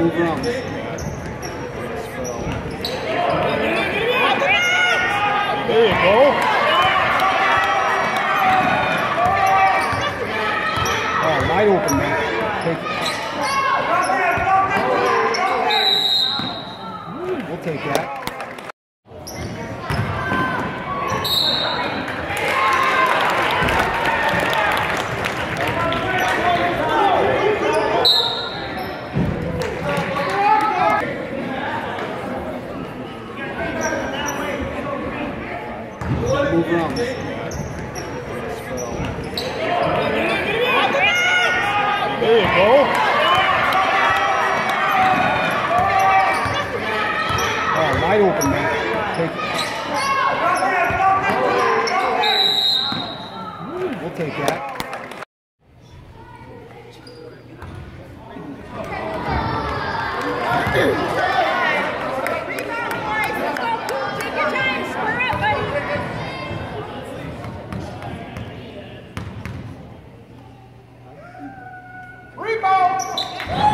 Move around. There you go. Oh, wide open, man. Take it. We'll take that. Move around. There you go. Oh, wide open, man. Take it. We'll take that. Rebound!